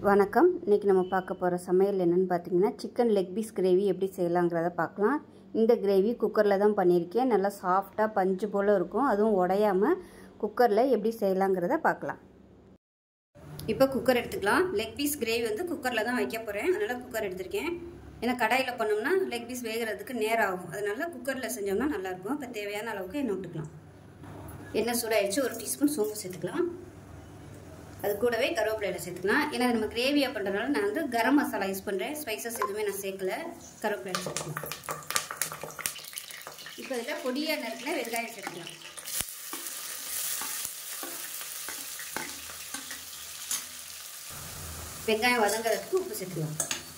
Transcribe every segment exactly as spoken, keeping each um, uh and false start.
வணக்கம். இன்றைக்கி நம்ம பார்க்க போகிற சமையல் என்னென்னு பார்த்தீங்கன்னா சிக்கன் லெக் பீஸ் கிரேவி எப்படி செய்யலாங்கிறத பார்க்கலாம். இந்த கிரேவி குக்கரில் தான் பண்ணியிருக்கேன். நல்லா சாஃப்டாக பஞ்சு போல் இருக்கும். அதுவும் உடையாமல் குக்கரில் எப்படி செய்யலாங்கிறத பார்க்கலாம். இப்போ குக்கர் எடுத்துக்கலாம். லெக் பீஸ் கிரேவி வந்து குக்கரில் தான் வைக்க போகிறேன். அதனால் குக்கர் எடுத்திருக்கேன். ஏன்னா கடாயில் பண்ணோம்னா லெக் பீஸ் வேகிறதுக்கு நேரம் ஆகும். அதனால் குக்கரில் செஞ்சோம்னா நல்லாயிருக்கும். இப்போ தேவையான அளவுக்கு எண்ணெய் விட்டுக்கலாம். எண்ணெய் சூடாகிடுச்சு. ஒரு டீஸ்பூன் சோம்பு சேர்த்துக்கலாம். அது கூடவே கருவேப்பிலையில் சேர்த்துக்கலாம். ஏன்னா நம்ம கிரேவியாக பண்ணுறதுனால நான் வந்து கரம் மசாலா யூஸ் பண்ணுறேன். ஸ்பைசஸ் எதுவுமே நான் சேர்க்கல. கருவேப்பிலையில் சேர்த்துக்கலாம். இப்போ இதில் பொடியாக நறுக்கின வெங்காயம் சேர்த்துக்கலாம். வெங்காயம் வதங்கிறதுக்கு உப்பு சேர்த்துக்கலாம்.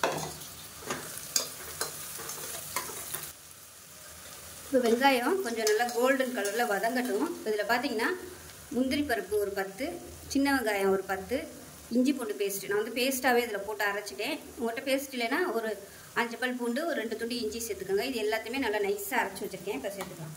இப்போ வெங்காயம் கொஞ்சம் நல்லா கோல்டன் கலரில் வதங்கட்டும். இதில் பார்த்தீங்கன்னா முந்திரி பருப்பு ஒரு பத்து, சின்ன வெங்காயம் ஒரு பத்து, இஞ்சி பூண்டு பேஸ்ட்டு நான் வந்து பேஸ்ட்டாகவே இதில் போட்டு அரைச்சிட்டேன். உங்கள்கிட்ட பேஸ்ட் இல்லைன்னா ஒரு அஞ்சு பல் பூண்டு ஒரு ரெண்டு துண்டு இஞ்சி சேர்த்துக்கோங்க. இது எல்லாத்தையுமே நல்லா நைஸாக அரைச்சி வச்சுருக்கேன். இப்போ சேர்த்துக்கலாம்.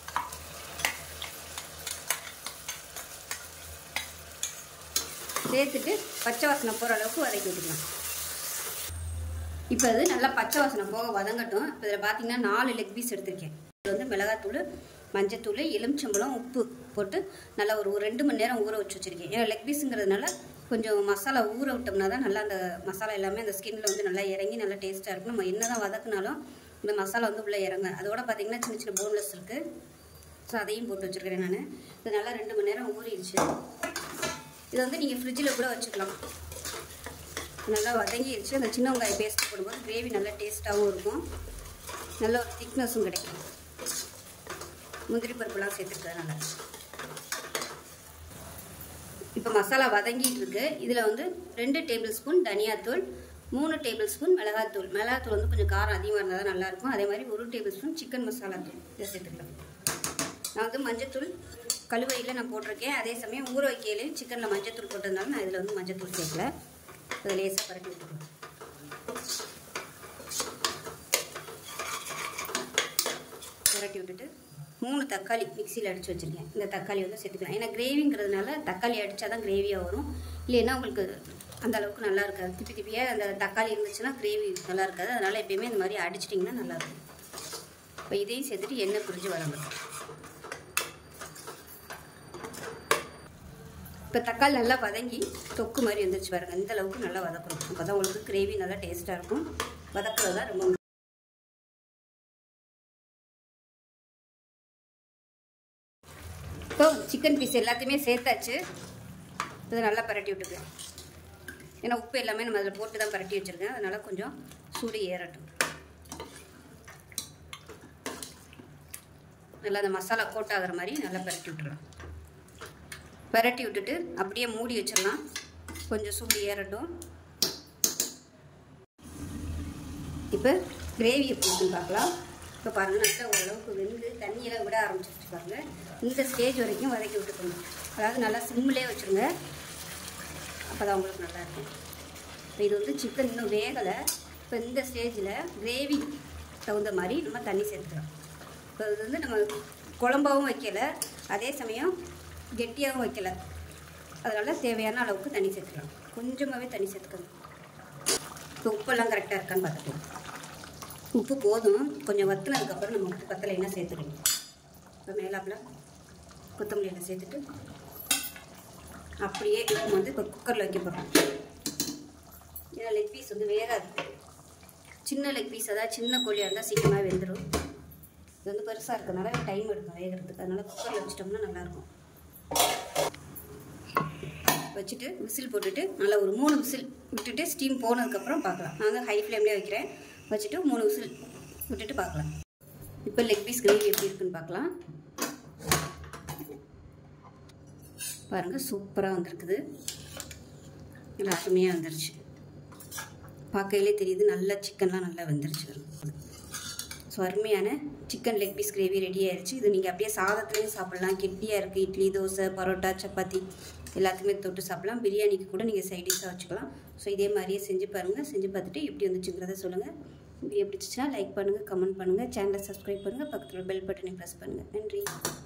சேர்த்துட்டு பச்சை வாசனை போகிற அளவுக்கு வதக்கி விட்டுக்கலாம். இப்போ அது நல்லா பச்சை வாசனை போக வதங்கட்டும். இப்போ இதில் பார்த்தீங்கன்னா நாலு லெக் பீஸ் எடுத்திருக்கேன். இது வந்து மிளகாத்தூள், மஞ்சத்தூள், எலுமிச்சம்பழம், உப்பு போட்டு நல்லா ஒரு ஒரு ரெண்டு மணி நேரம் ஊற வச்சு வச்சுருக்கேன். ஏன்னா லெக் பீஸுங்கிறதுனால கொஞ்சம் மசாலா ஊற விட்டோம்னா தான் நல்லா அந்த மசாலா எல்லாமே அந்த ஸ்கின்னில் வந்து நல்லா இறங்கி நல்லா டேஸ்ட்டாக இருக்கும். நம்ம என்ன தான் வதக்குனாலும் இந்த மசாலா வந்து உள்ளே இறங்க. அதோட பார்த்திங்கன்னா சின்ன சின்ன போன்லெஸ் இருக்குது. ஸோ அதையும் போட்டு வச்சுருக்கிறேன் நான். இது நல்லா ரெண்டு மணி நேரம் ஊறிடுச்சு. இதை வந்து நீங்கள் ஃப்ரிட்ஜில் கூட வச்சுக்கலாம். நல்லா வதங்கிடுச்சு. அந்த சின்ன வெங்காயம் பேஸ்ட் போடும்போது கிரேவி நல்லா டேஸ்ட்டாகவும் இருக்கும். நல்ல ஒரு திக்னஸும் கிடைக்கும். முந்திரி பருப்புலாம் சேர்த்துக்கிறதுனால இப்போ மசாலா வதங்கிட்டு இருக்கு. இதில் வந்து ரெண்டு டேபிள் ஸ்பூன் தனியாத்தூள், மூணு டேபிள் ஸ்பூன் மிளகாத்தூள். மிளகாத்தூள் வந்து கொஞ்சம் காரம் அதிகமாக இருந்தால் தான் நல்லாயிருக்கும். அதே மாதிரி ஒரு டேபிள் ஸ்பூன் சிக்கன் மசாலா தூள் இதை சேர்த்துக்கலாம். நான் வந்து மஞ்சத்தூள் கழுவையில் நான் போட்டிருக்கேன். அதே சமயம் ஊற வைக்கையிலையும் சிக்கனில் மஞ்சத்தூள் போட்டதுனால நான் இதில் வந்து மஞ்சத்தூள் சேர்க்கல. அதை லேசாக பரட்டி விட்டுருக்கேன். பரட்டி விட்டுட்டு மூணு தக்காளி மிக்சியில் அடித்து வச்சுருக்கேன். இந்த தக்காளி வந்து சேர்த்துக்கலாம். ஏன்னா கிரேவிங்கிறதுனால தக்காளி அடித்தா தான் கிரேவியாக வரும். இல்லைன்னா உங்களுக்கு அந்த அளவுக்கு நல்லா இருக்காது. திப்பி திப்பியாக அந்த தக்காளி இருந்துச்சுன்னா கிரேவி நல்லா இருக்காது. அதனால் எப்பயுமே இந்த மாதிரி அடிச்சிட்டிங்கன்னா நல்லாயிருக்கும். இப்போ இதையும் சேர்த்துட்டு எண்ணெய் பிரிஞ்சு வதங்கட்டும். இப்போ தக்காளி நல்லா வதங்கி தொக்கு மாதிரி வந்துருச்சு பாருங்கள். இந்த அளவுக்கு நல்லா வதக்கணும். அப்போ தான் உங்களுக்கு கிரேவி நல்லா டேஸ்ட்டாக இருக்கும். வதக்குறது தான் ரொம்ப இப்போ சிக்கன் பீஸ் எல்லாத்தையுமே சேர்த்தாச்சு. இதை நல்லா பரட்டி விட்டுருக்கேன். ஏன்னா உப்பு எல்லாமே நம்ம அதில் போட்டு தான் பரட்டி வச்சுருக்கேன். அதனால் கொஞ்சம் சூடு ஏறட்டும். நல்லா அந்த மசாலா கோட் ஆகிற மாதிரி நல்லா பரட்டி விட்டுடலாம். பரட்டி விட்டுட்டு அப்படியே மூடி வச்சிடலாம். கொஞ்சம் சூடு ஏறட்டும். இப்போ கிரேவி எப்படி இருக்குன்னு பார்க்கலாம். இப்போ பாருங்கள் நல்லா ஓரளவுக்கு வெந்து தண்ணியெல்லாம் விட ஆரம்பிச்சிருச்சு பாருங்கள். இந்த ஸ்டேஜ் வரைக்கும் வதக்கி விட்டுக்கணும். அதாவது நல்லா சிம்மிலே வச்சுருங்க. அப்போ தான் உங்களுக்கு நல்லாயிருக்கும். இப்போ இது வந்து சிக்கன் இன்னும் வேகலை. இப்போ இந்த ஸ்டேஜில் கிரேவி தகுந்த மாதிரி நம்ம தண்ணி சேர்த்துக்கலாம். இப்போ இது வந்து நம்ம குழம்பாகவும் வைக்கலை, அதே சமயம் கெட்டியாகவும் வைக்கலை. அதனால் தேவையான அளவுக்கு தண்ணி சேர்த்துக்கலாம். கொஞ்சமாகவே தண்ணி சேர்த்துக்கணும். இப்போ உப்பெல்லாம் கரெக்டாக இருக்கான்னு பார்த்துக்கலாம். உப்பு போதும். கொஞ்சம் வற்றினதுக்கப்புறம் நம்ம உப்பு பத்தலைன்னா சேர்த்துக்கணும். இப்போ மேலாப்பில் கொத்தமல்லியில் சேர்த்துட்டு அப்படியே நம்ம வந்து இப்போ குக்கரில் வைக்க போகிறோம். ஏன்னா லெக் பீஸ் வந்து வேகாது. சின்ன லெக் பீஸ் அதாவது சின்ன கோழியாக இருந்தால் சீக்கிரமாக வெந்துடும். இது வந்து பெருசாக இருக்கிறதுனால டைம் எடுக்கும் வேகிறதுக்கு. அதனால் குக்கரில் வச்சிட்டோம்னா நல்லாயிருக்கும். வச்சுட்டு விசில் போட்டுட்டு நல்லா ஒரு மூணு விசில் விட்டுட்டு ஸ்டீம் போனதுக்கப்புறம் பார்க்கலாம். நான் வந்து ஹை ஃப்ளேம்லேயே வைக்கிறேன். வச்சுட்டு மூணு விசில் விட்டுட்டு பார்க்கலாம். இப்போ லெக் பீஸ் கிரேவி எப்படி இருக்குன்னு பார்க்கலாம். பாருங்கள் சூப்பராக வந்திருக்குது. நல்லா அருமையாக வந்துருச்சு. பார்க்கையிலே தெரியுது நல்லா சிக்கன்லாம் நல்லா வந்துருச்சு. ஸோ அருமையான chicken leg piece gravy ready ஆயிடுச்சு. இது நீங்கள் அப்படியே சாதத்துலேயும் சாப்பிட்லாம். கெட்டியாக இருக்குது. இட்லி, தோசை, பரோட்டா, சப்பாத்தி எல்லாத்துக்குமே தொட்டு சாப்பிட்லாம். பிரியாணிக்கு கூட நீங்கள் சைடிஷாக வச்சுக்கலாம். ஸோ இதே மாதிரியே செஞ்சு பாருங்கள். செஞ்சு பார்த்துட்டு எப்படி வந்துச்சுங்கிறத சொல்லுங்கள். வீடியோ பிடிச்சிச்சுன்னா லைக் பண்ணுங்கள், கமெண்ட் பண்ணுங்கள், சேனலை சப்ஸ்கிரைப் பண்ணுங்கள், பக்கத்தில் பெல் பட்டனை ப்ரெஸ் பண்ணுங்கள். நன்றி.